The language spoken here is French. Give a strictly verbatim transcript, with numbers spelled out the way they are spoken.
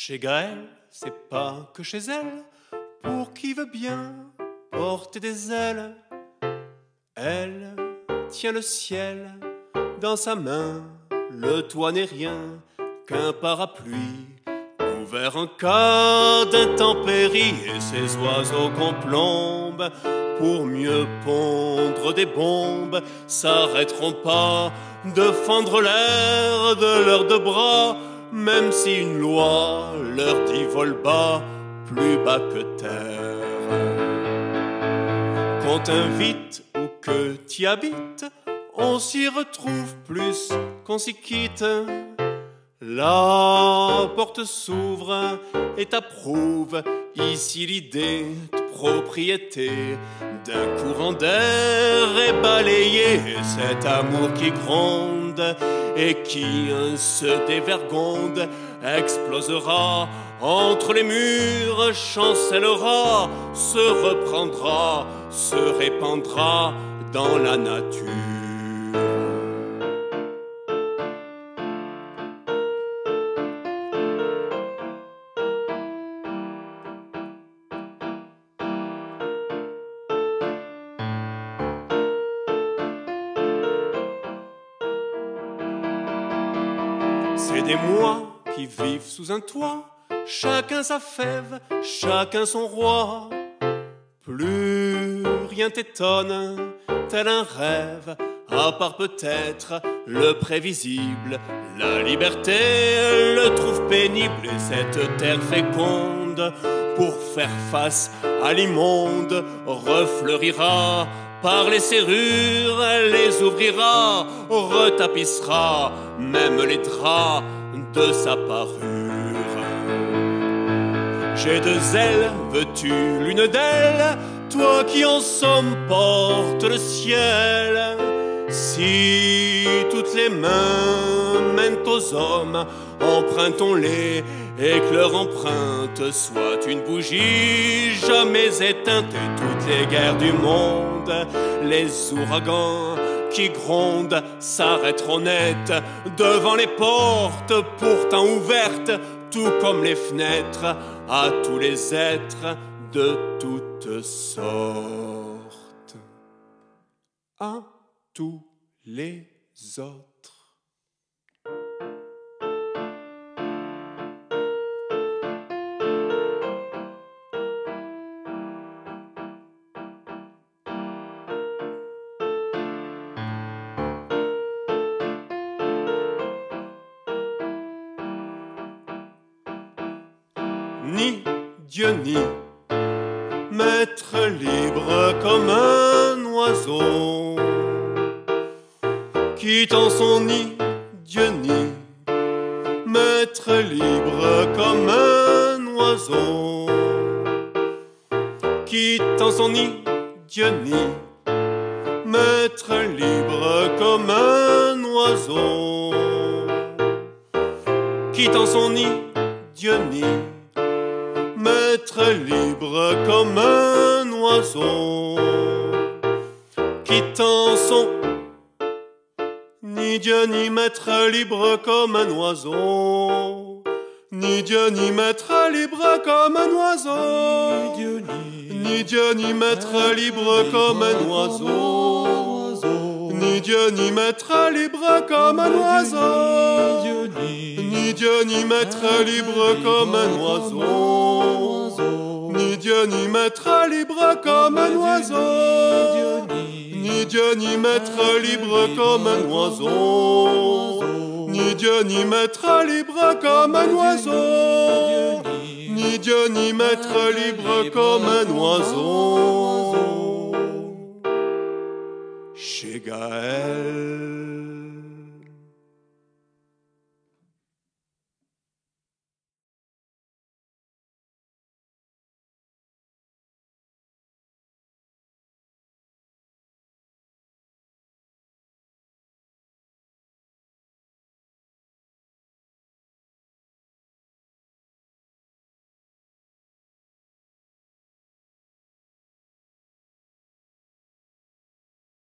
Chez Gaëlle, c'est pas que chez elle, pour qui veut bien porter des ailes. Elle tient le ciel dans sa main, le toit n'est rien qu'un parapluie ouvert en cas d'intempérie, et ces oiseaux qu'on plombe pour mieux pondre des bombes s'arrêteront pas de fendre l'air de leurs deux bras, même si une loi leur dit vol bas, plus bas que terre. Qu'on t'invite ou que t'y habites, on s'y retrouve plus qu'on s'y quitte. La porte s'ouvre et t'approuve ici l'idée de propriété d'un courant d'air est balayé, cet amour qui gronde et qui se dévergonde explosera entre les murs, chancellera, se reprendra, se répandra dans la nature. C'est des mois qui vivent sous un toit, chacun sa fève, chacun son roi. Plus rien t'étonne, tel un rêve, à part peut-être le prévisible. La liberté le trouve pénible, et cette terre féconde, pour faire face à l'immonde, refleurira par les serrures, les ouvrira, retapissera même les draps de sa parure. J'ai deux ailes, veux-tu l'une d'elles, toi qui en somme portes le ciel? Si toutes les mains mènent aux hommes, empruntons-les et que leur empreinte soit une bougie jamais éteinte. Et toutes les guerres du monde, les ouragans qui grondent s'arrêteront net devant les portes pourtant ouvertes, tout comme les fenêtres à tous les êtres de toutes sortes, à tous les autres. Ni Dieu ni maître libre comme un oiseau, quittant son nid, Dieu ni maître libre comme un oiseau, quittant son nid, Dieu ni maître libre comme un oiseau, quittant son nid, Dieu ni maître libre comme un oiseau, quittant son ni Dieu ni maître libre comme un oiseau, ni Dieu ni maître libre comme un oiseau, ni Dieu ni maître libre comme un oiseau, ni Dieu ni maître libre comme un oiseau, ni Dieu ni maître libre comme un oiseau, ni Dieu ni maître libre comme un oiseau, ni Dieu ni maître libre comme un oiseau, ni Dieu ni maître libre comme un oiseau, ni Dieu ni maître libre comme un oiseau. Chez Gaëlle.